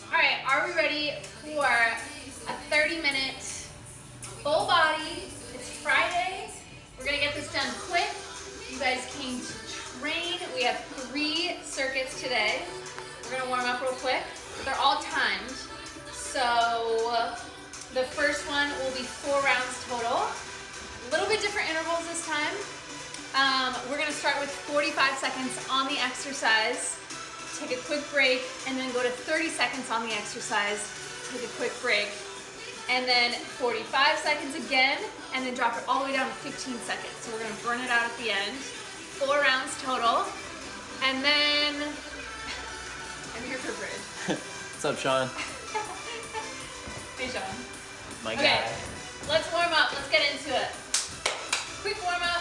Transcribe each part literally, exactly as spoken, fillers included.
All right, are we ready for a thirty minute full body? It's Friday. We're gonna get this done quick. You guys came to train. We have three circuits today. We're gonna warm up real quick. They're all timed. So the first one will be four rounds total. A little bit different intervals this time. Um, we're gonna start with forty-five seconds on the exercise, take a quick break, and then go to thirty seconds on the exercise, take a quick break, and then forty-five seconds again, and then drop it all the way down to fifteen seconds. So we're gonna burn it out at the end. Four rounds total. And then, I'm here for bridge. What's up, Sean? Hey, Sean. My Okay, guy. let's warm up. Let's get into it. Quick warm up.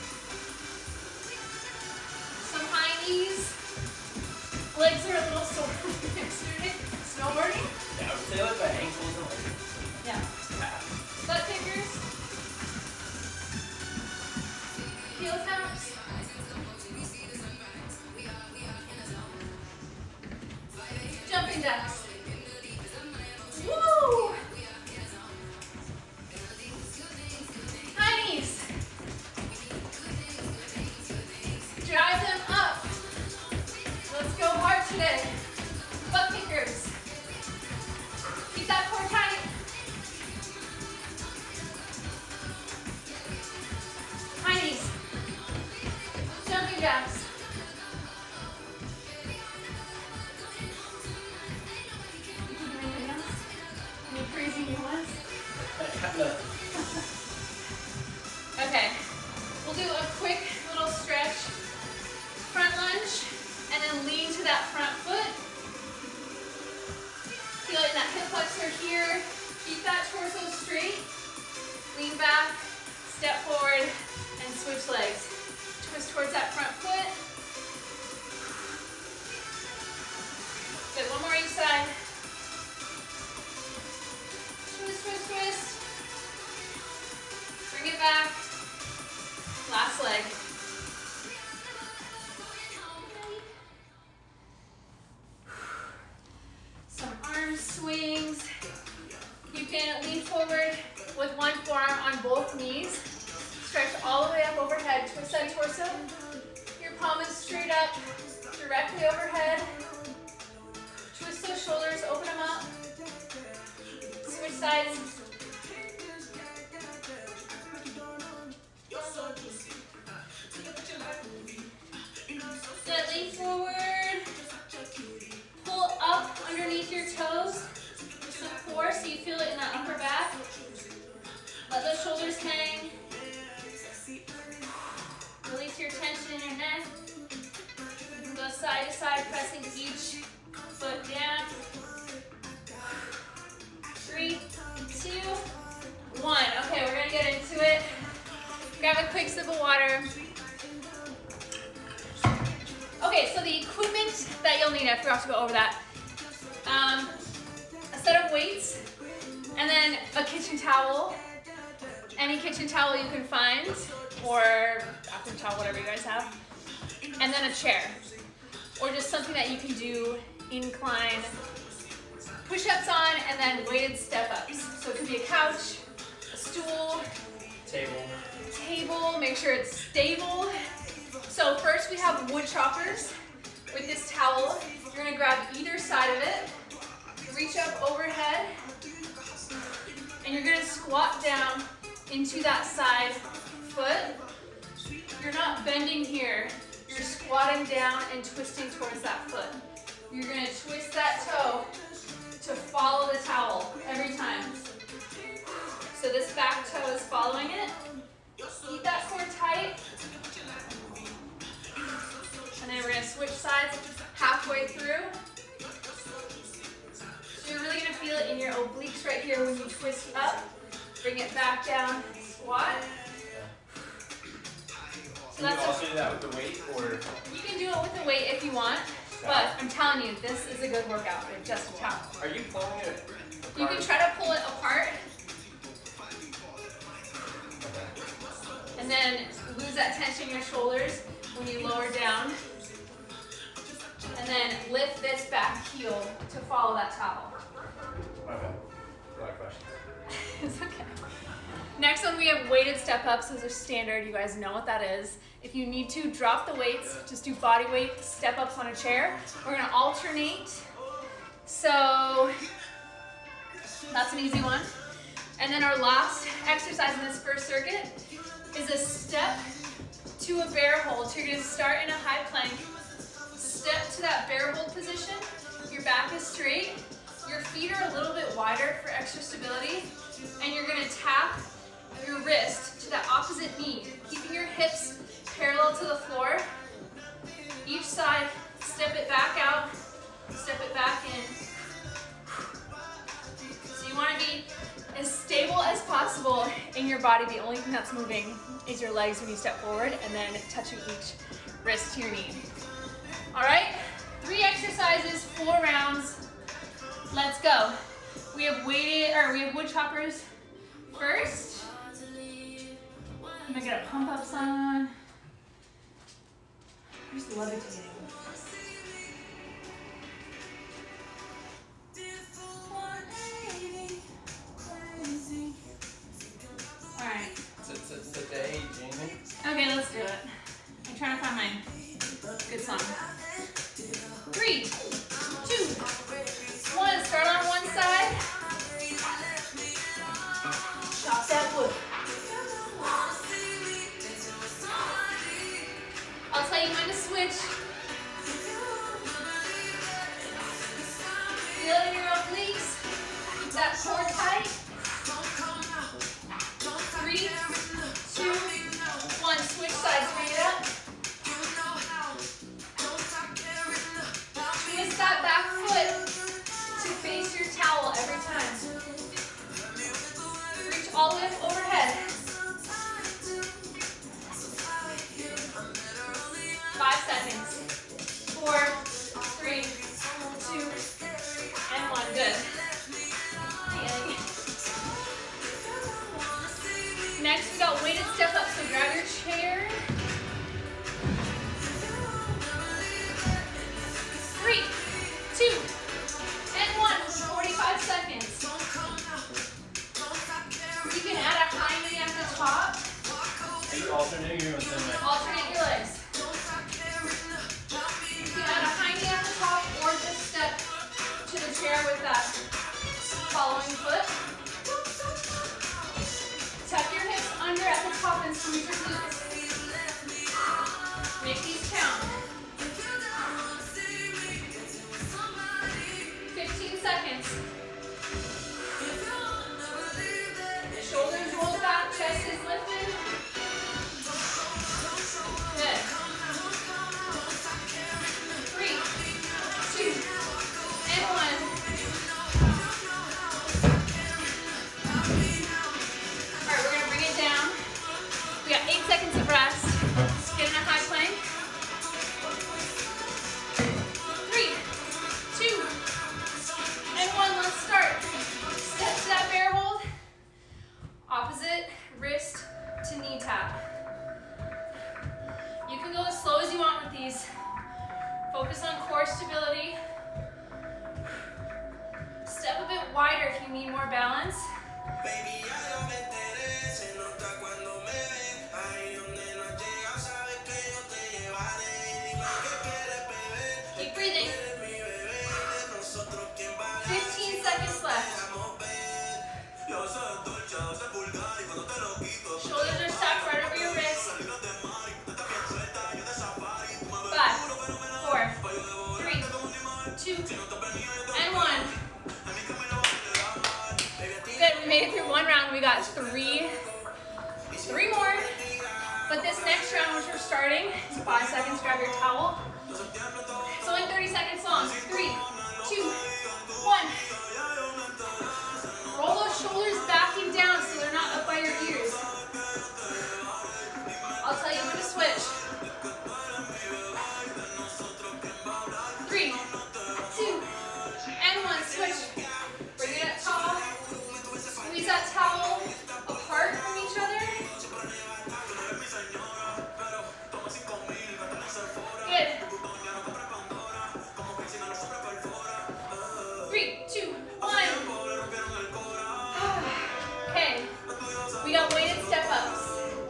Some high knees. Legs are a little sore from yesterday. Snowboarding? Yeah, I would say like my ankles and like Yeah. calves. Butt kickers. Heel taps. Jumping jacks. Woo! High knees. Drive them up. Let's go hard today. Butt kickers. Keep that core tight. High knees. Jumping jacks. Anything else? Any crazy new ones? Okay. We'll do a quick little stretch. Front lunge, and then lean to that front foot. Feel it in that hip flexor here. Keep that torso straight. Lean back, step forward, and switch legs. Twist towards that front foot. Good, one more each side. Twist, twist, twist. Bring it back. Last leg. Some arm swings. You can lean forward with one forearm on both knees. Stretch all the way up overhead. Twist that torso. Your palm is straight up, directly overhead. Twist those shoulders, open them up. Switch sides. Good, lean forward. Pull up underneath your toes. Just look forward so you feel it in that upper back. Let those shoulders hang. Release your tension in your neck. You can go side to side, pressing each foot down. Three, two, one. Okay, we're gonna get into it. Grab a quick sip of water. Okay, so the equipment that you'll need, I forgot to go over that. Um, a set of weights, and then a kitchen towel. Any kitchen towel you can find, or bathroom towel, whatever you guys have. And then a chair, or just something that you can do incline push-ups on, and then weighted step-ups. So it could be a couch, a stool, Table. table, make sure it's stable. So first we have wood choppers with this towel. You're gonna grab either side of it, reach up overhead, and you're gonna squat down into that side foot. You're not bending here, you're squatting down and twisting towards that foot. You're gonna twist that toe to follow the towel every time. So this back toe is following it. Keep that core tight. And then we're gonna switch sides halfway through. So you're really gonna feel it in your obliques right here when you twist up. Bring it back down, squat. So Can you that's also a, do that with the weight, or? you can do it with the weight if you want, but I'm telling you, this is a good workout with just a towel. Are you pulling it apart? You can try to pull it apart, and then lose that tension in your shoulders when you lower down. And then lift this back heel to follow that towel. Okay. A lot of questions. It's okay. Next one, we have weighted step-ups. Those are standard. You guys know what that is. If you need to, drop the weights. Just do body weight step-ups on a chair. We're going to alternate. So that's an easy one. And then our last exercise in this first circuit is a step to a bear hold. So you're going to start in a high plank, step to that bear hold position. Your back is straight. Your feet are a little bit wider for extra stability. And you're going to tap your wrist to that opposite knee, keeping your hips parallel to the floor. Each side, step it back out, step it back in. So you want to be as stable as possible in your body. The only thing that's moving is your legs when you step forward, and then touching each wrist to your knee. All right, three exercises, four rounds. Let's go. We have weighted, or we have wood choppers first. I'm gonna get a pump ups on. I'm just levitating. All right. Today, Jamie. Okay, let's do it. I'm trying to find my good song. Three, two, one. Start on one side. Chop that wood. I'll tell you when to switch. Feel it in your obliques. Keep that core tight. Three, two, one. Switch sides. Bring it up. Twist that back foot to face your towel every time. Reach all the way up overhead. Five seconds. Four, three, two, and one. Good. Next, we got weighted step up. So grab your chair. Three, two, and one. forty-five seconds. You can add a high knee at the top. Are you alternating your legs? Alternate your legs. You can add a high knee at the top or just step to the chair with that following foot. Tuck your hips under at the top and squeeze your glutes. Make these count. fifteen seconds. Shoulders roll back, chest is lifted. Good. Three, two, and one. All right, we're gonna bring it down. We got eight seconds of rest. Get in a high plank. Three, two, and one. Let's start. Step to that bear hold. Opposite wrist to knee tap. You can go as slow as you want with these. Focus on core stability. Step a bit wider if you need more balance. Keep breathing. fifteen seconds left. Shoulders are stacked right over your wrists. Five, four, three, two, and one. Good, we made it through one round. We got three, three more. But this next round, which we're starting, is five seconds, grab your towel. It's only thirty seconds long. Three, two, one. Roll those shoulders backing down so they're not up by your ears. I'll tell you when to switch. Three, two, and one. Switch. Bring it up tall. Squeeze that towel apart from each other. Good. Three, two, one. Okay, we got weighted step-ups.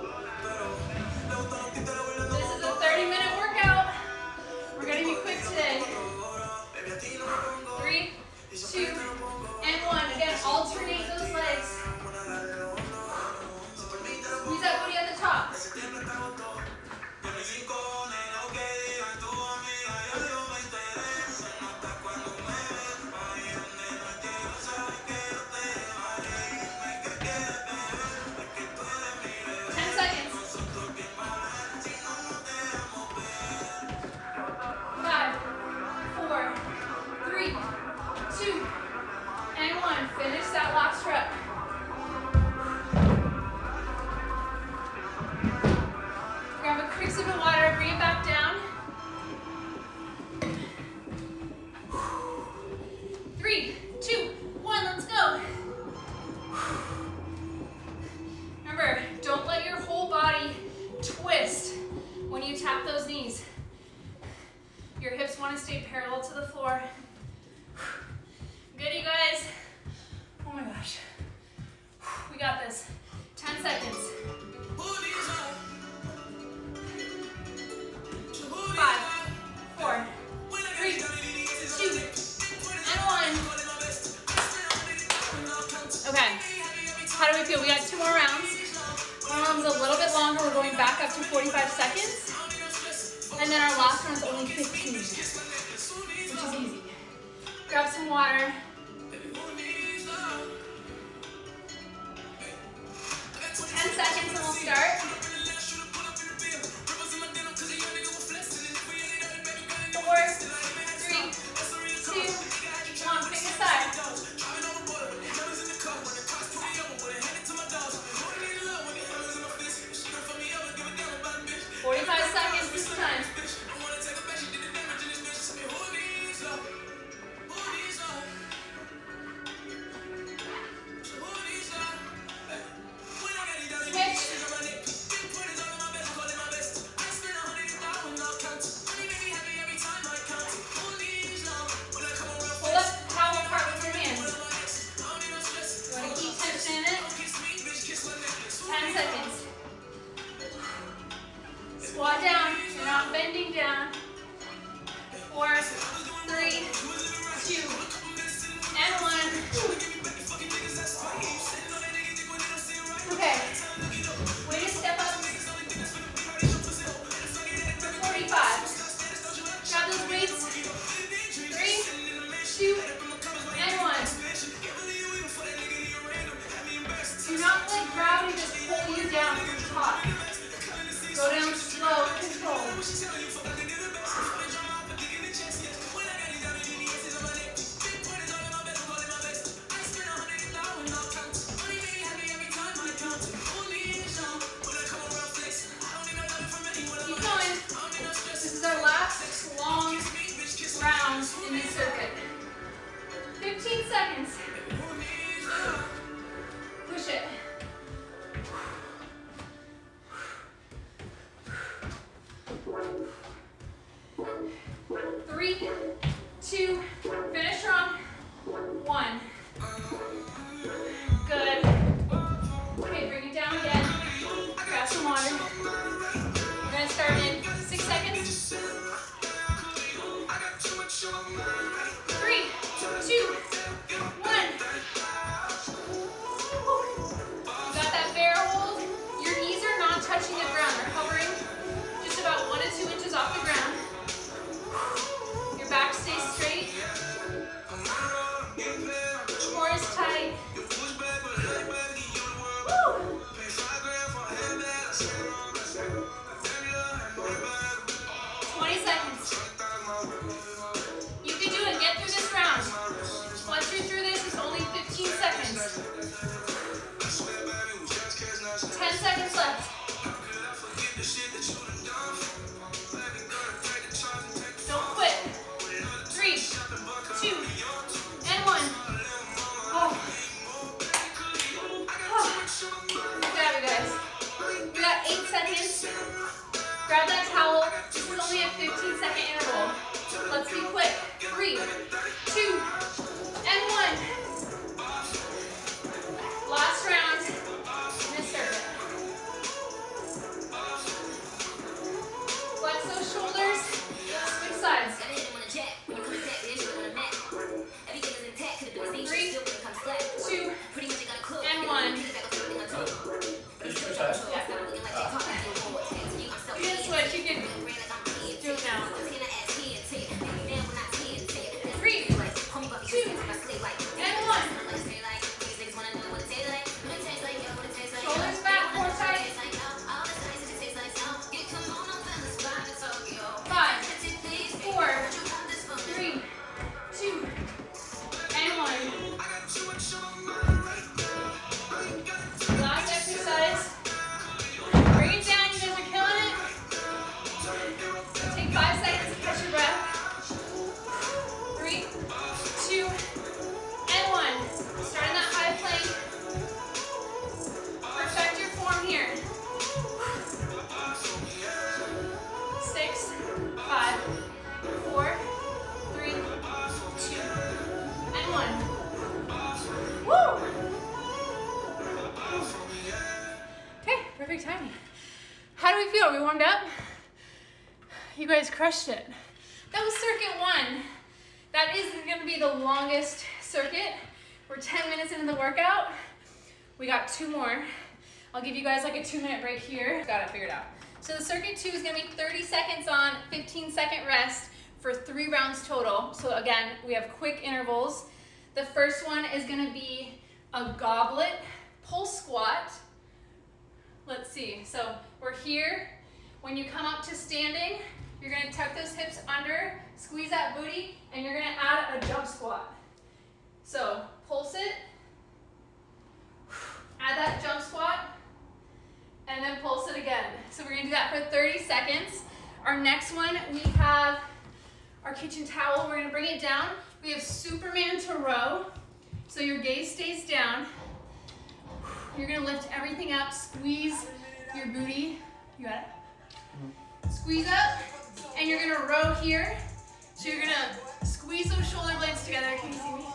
This is a thirty minute workout. We're gonna be quick today. Three, two, and one. Again, alternate those legs. Squeeze that booty at the top. Ten seconds. Five, four, three, two, and one. Finish that last rep. Grab a quick sip of water, bring it back down. Three, two, one, let's go. Remember, don't let your whole body twist when you tap those knees. Your hips want to stay parallel to the floor. Good, you guys? Oh my gosh. We got this. ten seconds. Five, four, three, two, and one. Okay, how do we feel? We got two more rounds. One round's a little bit longer. We're going back up to forty-five seconds. And then our last round's only fifteen, which is easy. Grab some water. ten seconds and we'll start. Four, three, two, one. Pick a side. forty-five seconds this time. Squat down, you're not bending down. Four, three, two, and one. Okay, way to step up. forty-five. Grab those weights. Three, two, and one. Do not let gravity just pull you down from the top. Go down slow and controlled. Keep going. This is our last long round in this circuit. fifteen seconds. Push it. Three, two, finish strong. One. Good. Okay, bring it down again. Grab some water. We're gonna start in six seconds. Three, two, one. You got that bear hold. Your knees are not touching the ground. They're hovering just about one to two inches off the ground. Your back stays straight. Core is tight. Woo. twenty seconds. You can do it. Get through this round. Once you're through warmed up? You guys crushed it. That was circuit one. That is gonna be the longest circuit. We're ten minutes into the workout. We got two more. I'll give you guys like a two minute break here. Got it figured out. So the circuit two is gonna be thirty seconds on, fifteen second rest for three rounds total. So again, we have quick intervals. The first one is gonna be a goblet pull squat. Let's see, so we're here. When you come up to standing, you're gonna tuck those hips under, squeeze that booty, and you're gonna add a jump squat. So pulse it, add that jump squat, and then pulse it again. So we're gonna do that for thirty seconds. Our next one, we have our kitchen towel. We're gonna bring it down. We have Superman to row. So your gaze stays down. You're gonna lift everything up, squeeze your booty. You got it? Squeeze up, and you're gonna row here. So you're gonna squeeze those shoulder blades together. Can you see me?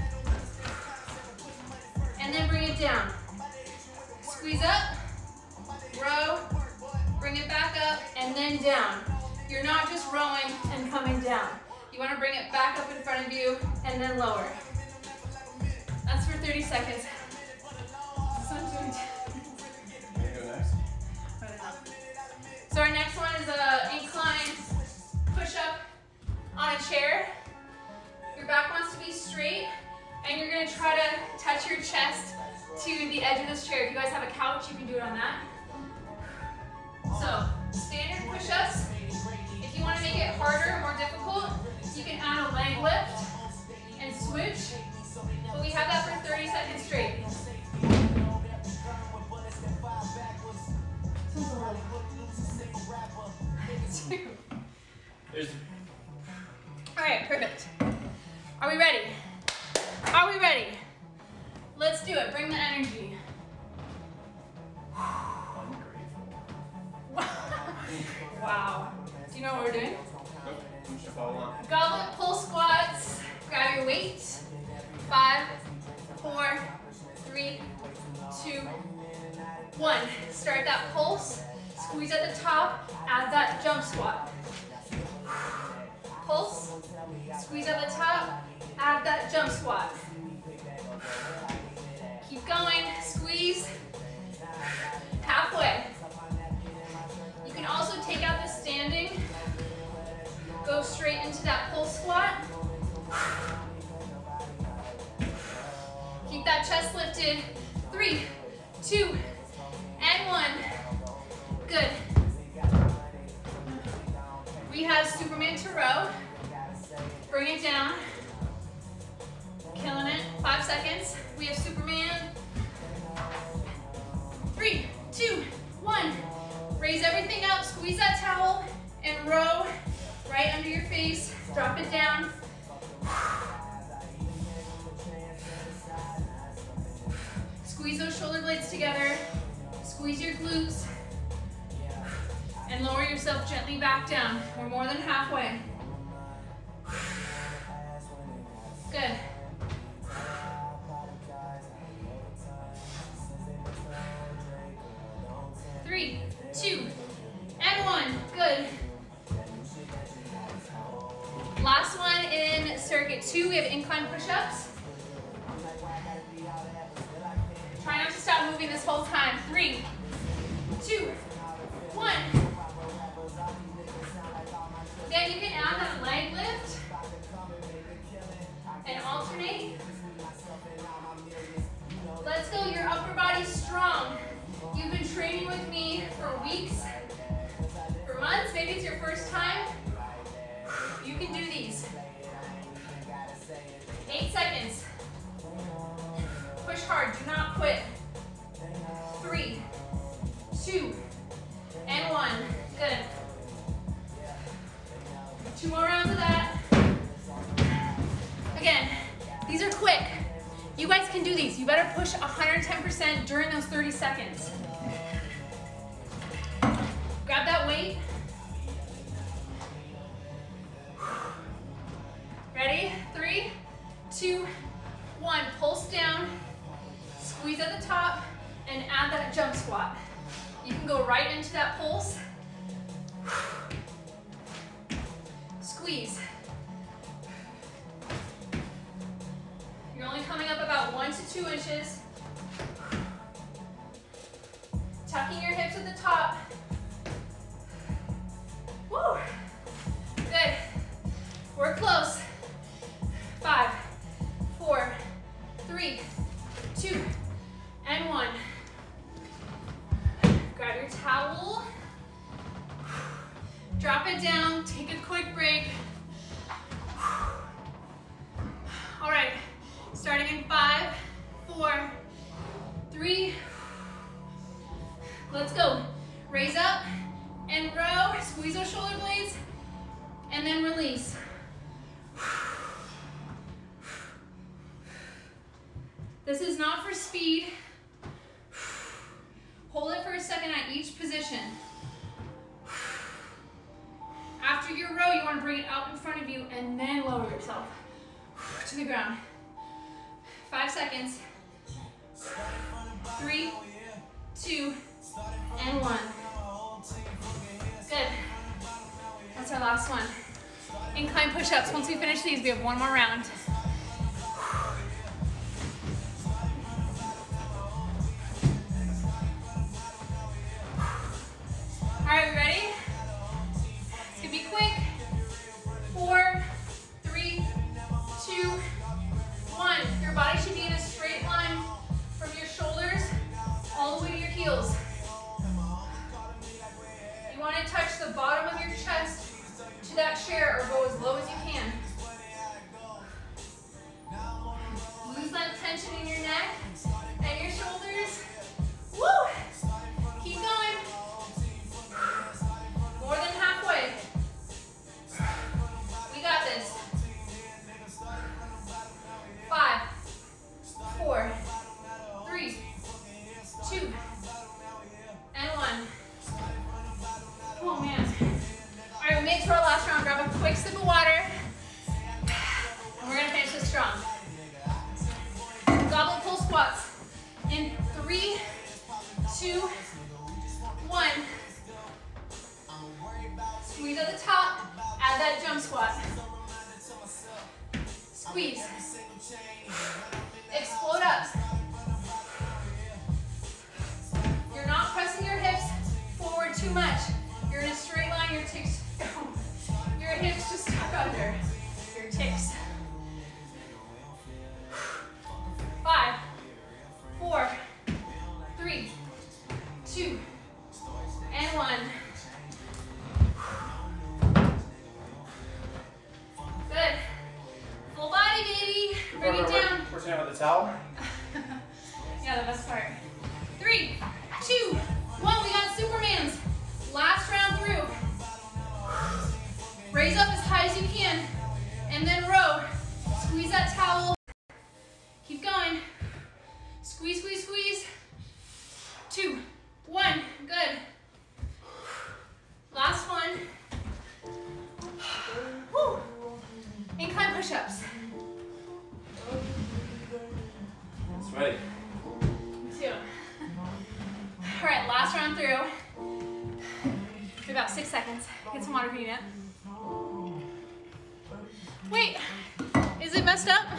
And then bring it down. Squeeze up, row, bring it back up, and then down. You're not just rowing and coming down. You wanna bring it back up in front of you, and then lower. That's for thirty seconds. So our next one is an incline push-up on a chair. Your back wants to be straight, and you're gonna try to touch your chest to the edge of this chair. If you guys have a couch, you can do it on that. So, standard push-ups. If you wanna make it harder or more difficult, you can add a leg lift and switch. But we have that for thirty seconds straight. All right, perfect. Are we ready? Are we ready? Let's do it. Bring the energy. Wow. Do you know what we're doing? Goblet pull squats. Grab your weight. Five, four, three, two, one. Start that pulse. Squeeze at the top. Add that jump squat. Pulse. Squeeze at the top. Add that jump squat. Keep going. Squeeze. Halfway. You can also take out the standing. Go straight into that pull squat. Keep that chest lifted. Three, two, and one. Good. We have Superman to row. Bring it down. Killing it. Five seconds. We have Superman. Three, two, one. Raise everything up. Squeeze that towel and row right under your face. Drop it down. Squeeze those shoulder blades together. Squeeze your glutes. And lower yourself gently back down. We're more than halfway. Good. Three, two, and one. Good. Last one in circuit two, we have incline push-ups. Try not to stop moving this whole time. Three, two, one. Again, you can add that leg lift and alternate. Let's go, your upper body's strong. You've been training with me for weeks, for months, maybe it's your first time. You can do these. Eight seconds. Push hard, do not quit. Three, two, and one. Good. Two more rounds of that. Again, these are quick. You guys can do these. You better push one hundred ten percent during those thirty seconds. Grab that weight. Ready? Three, two, one. Pulse down. Squeeze at the top and add that jump squat. You can go right into that pulse Squeeze. You're only coming up about one to two inches. Tucking your hips at the top. Woo! Good. We're close. Five, four, three, two, and one. Grab your towel. Drop it down. Take a quick break. All right. Starting in five, four, three. Let's go. Raise up and row. Squeeze those shoulder blades. And then release. This is not for speed. Hold it for a second at each position. After your row, you want to bring it out in front of you and then lower yourself to the ground. Five seconds. Three, two, and one. Good. That's our last one. Incline push-ups. Once we finish these, we have one more round. All right, we ready? It's gonna be quick. Four, three, two, one. Your body should be in a straight line from your shoulders all the way to your heels. You want to touch the bottom of your chest to that chair or go as low as you can. Lose that tension in your neck and your shoulders. Woo! Keep going. More than halfway. We got this. Five, four, three, two, and one. Oh man. All right, we made it to our last round. Grab a quick sip of water. And we're gonna finish this strong. Goblet pull squats. In three, two, one. Squeeze at the top. Add that jump squat. Squeeze. Explode up. You're not pressing your hips forward too much. You're in a straight line. Your ticks, your hips just tuck under your ticks. Five, four, three, two, and one. Good. Full body, baby. Bring it down. We're standing with the towel. Yeah, the best part. Three, two, one. We got Supermans. Last round through. Raise up as high as you can, and then row. Squeeze that towel. Keep going. Squeeze, squeeze, squeeze. Two, one. Good. Last one. Woo. Incline push-ups. It's ready. Me too. All right, last round through. For about six seconds. Get some water if you need it. Wait, is it messed up?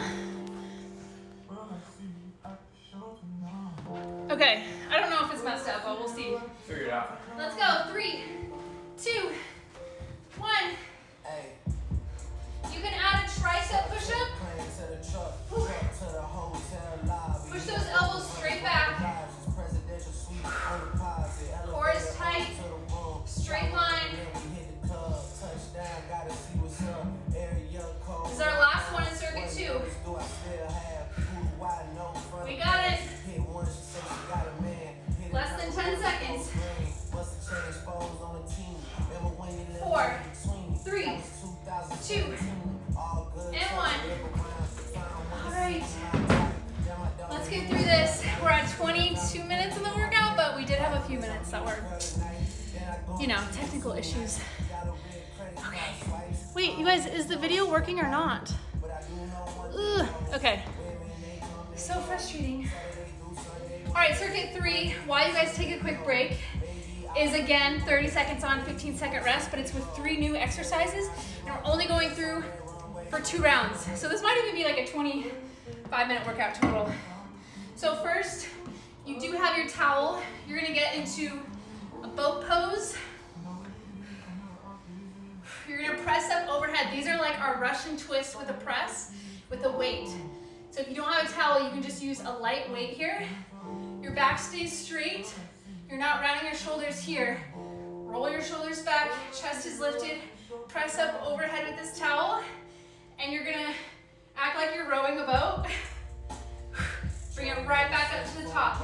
Okay, I don't know if it's messed up, but we'll see. Figure it out. Let's go. Three, two, one. You can add a tricep push-up. Push those elbows straight back. Core is tight. Straight line. This is our last one in circuit two. We got it. Less than ten seconds. Four, three, two, and one. All right. Let's get through this. We're at twenty-two minutes in the workout, but we did have a few minutes that were, you know, technical issues. Okay. Wait, you guys, is the video working or not? Ugh. Okay. So frustrating. All right, circuit three. While you guys take a quick break, is again thirty seconds on, fifteen second rest, but it's with three new exercises, and we're only going through for two rounds. So this might even be like a twenty-five minute workout total. So first, you do have your towel. You're gonna get into a boat pose. You're gonna press up overhead. These are like our Russian twist with a press, with a weight. So if you don't have a towel, you can just use a light weight here. Your back stays straight. You're not rounding your shoulders here. Roll your shoulders back, chest is lifted. Press up overhead with this towel, and you're gonna act like you're rowing a boat. Bring it right back up to the top.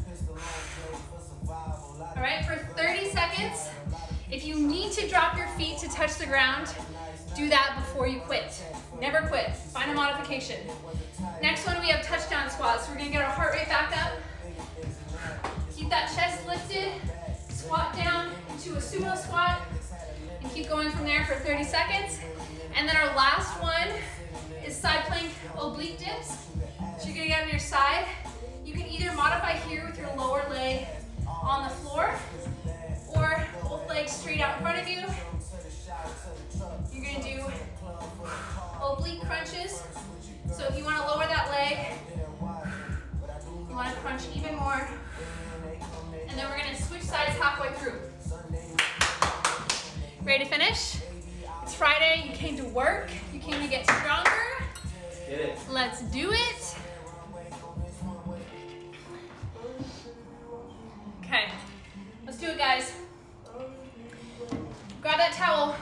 All right, for thirty seconds, if you need to drop your feet to touch the ground, do that before you quit. Never quit, find a modification. Next one, we have touchdown squats. So we're gonna get our heart rate back up. Keep that chest lifted, squat down into a sumo squat, and keep going from there for thirty seconds. And then our last one is side plank oblique dips. So you're gonna get on your side. You can either modify here with your lower leg on the floor, or both legs straight out in front of you. You're gonna do oblique crunches. So if you wanna lower that leg, you wanna crunch even more. And then we're gonna switch sides halfway through. Ready to finish? It's Friday, you came to work, you came to get stronger. Get it. Let's do it. Okay, let's do it, guys. Grab that towel.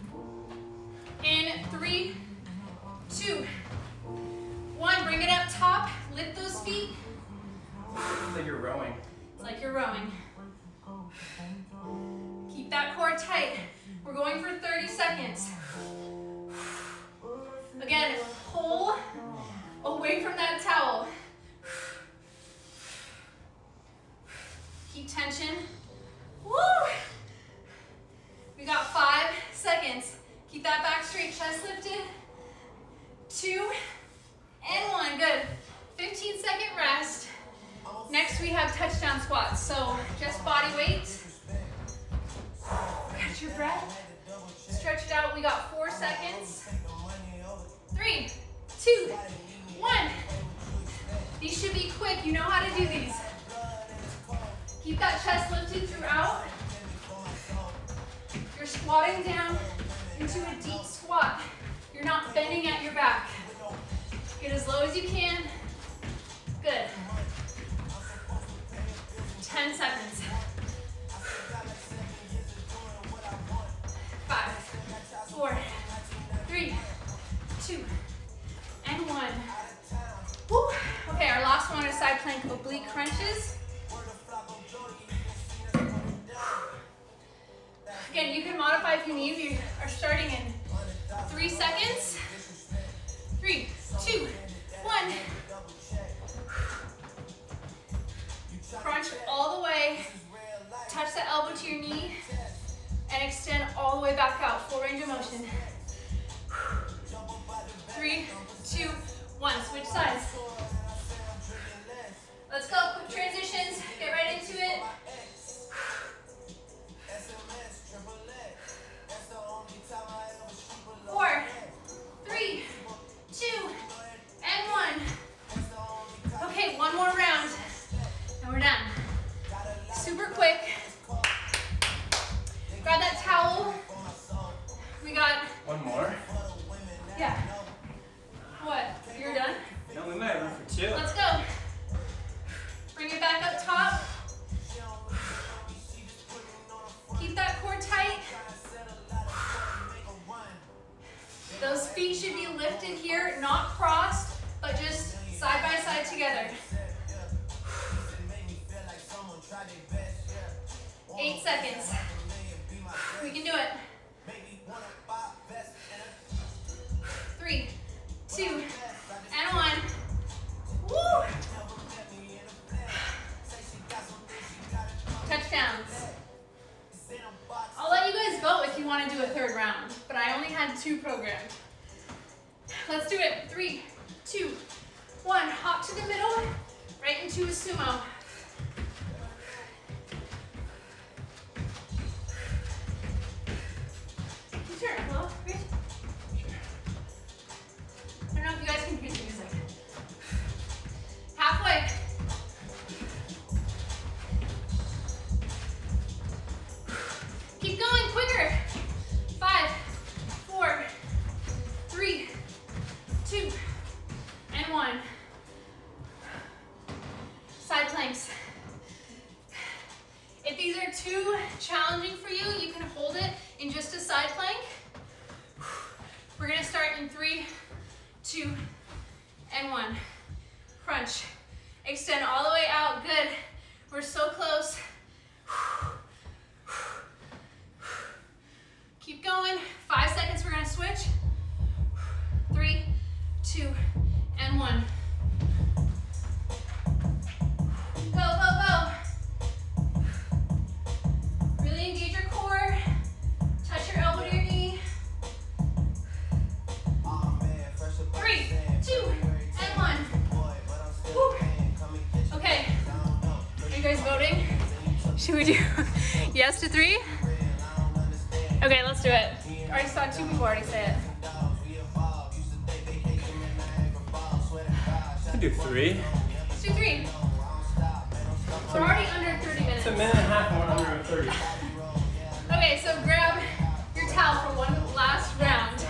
In three, two, one, bring it up top, lift those feet. It's like you're rowing. It's like you're rowing. Keep that core tight. We're going for thirty seconds. Again, pull away from that towel. Keep tension. Woo! We got five seconds. Keep that back straight, chest lifted. Two and one, good. fifteen second rest. Next we have touchdown squats. So just body weight. Catch your breath. Stretch it out. We got four seconds. Three, two, one. These should be quick. You know how to do these. Keep that chest lifted throughout. You're squatting down into a deep squat. You're not bending at your back. Get as low as you can. Good. ten seconds. Five, four, three, two, and one. Woo. Okay, our last one is side plank oblique crunches. Again, you can modify if you need. We are starting in three seconds. Three, two, one. Crunch all the way. Touch the elbow to your knee and extend all the way back out. Full range of motion. Three, two, one. Switch sides. Let's go. Quick transitions. Get right into it. Four, three, two, and one. Okay, one more round, and we're done. Super quick. Grab that towel. We got... One more? Yeah. What? You're done? No, we might have room for two. Let's go. Bring it back up top. Keep that core tight. Those feet should be lifted here, not crossed, but just side by side together. Eight seconds. We can do it. Three, two, and one. Woo! Touchdowns. I'll let you guys vote if you want to do a third round, but I only had two programmed. Let's do it. Three, two, one. Hop to the middle, right into a sumo. challenging for you, you can hold it in just a side plank. We're gonna start in three, two, and one. Crunch. Extend all the way out, good. We're so close. Keep going, five seconds, we're gonna switch. Three, two, and one. Go, go, go. Really engage your core. Touch your elbow to your knee. Three, two, and one. Woo. Okay, are you guys voting? Should we do yes to three? Okay, let's do it. I already saw two people already say it. I can do three. Let's do three. We're already under thirty minutes. It's a minute and a half and we're under thirty. Okay, so grab your towel for one last round.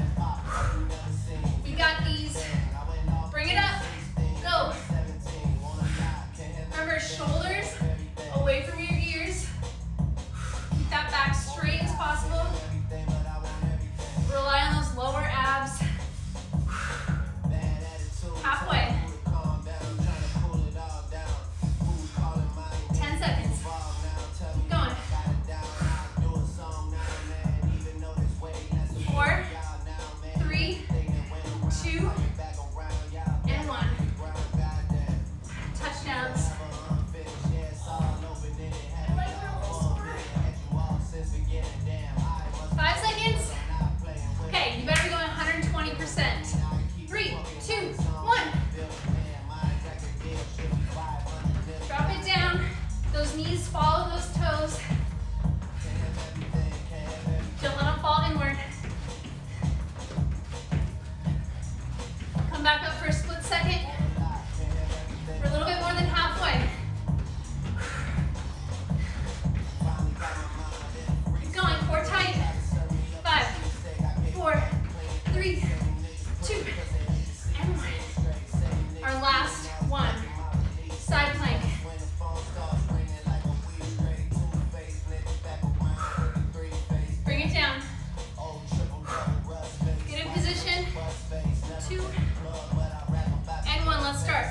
You got these. Bring it up. Go. Remember, shoulders away from your ears. Keep that back straight as possible. Rely on those lower abs. Halfway. ten seconds. Keep going. Four, three, two, and one. Touchdowns. Five seconds. Okay, you better be going one hundred twenty percent. Three, two, one. Drop it down. Those knees follow those toes. Don't let them fall inward. Come back up for a split second. We're a little bit more than halfway. Keep going, core tight. Five, four, three, two, and one. Our last one. Side plank. Bring it down. Get in position. Two, and one. Let's start.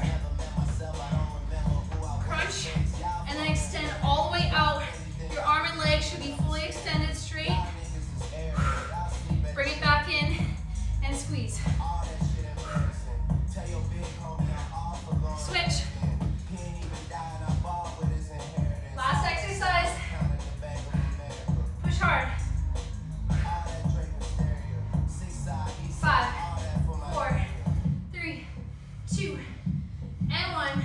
Crunch, and then extend all the way out. Your arm and leg should be fully extended straight. Bring it back in and squeeze. Switch. Last exercise. Push hard. Five, four, three, two, and one.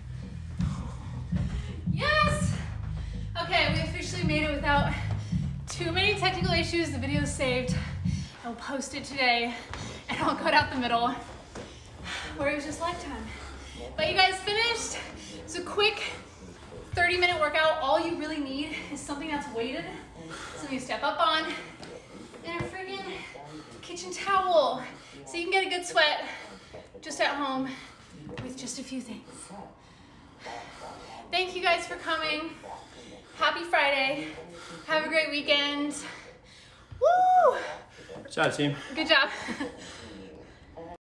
Yes! Okay, we officially made it without too many technical issues. The video is saved. I'll post it today, and I'll cut out the middle where it was just leg time. But you guys finished. It's a quick thirty minute workout. All you really need is something that's weighted, something you step up on, and a friggin' kitchen towel. So you can get a good sweat just at home with just a few things. Thank you guys for coming. Happy Friday. Have a great weekend. Woo! Good job, team. Good job.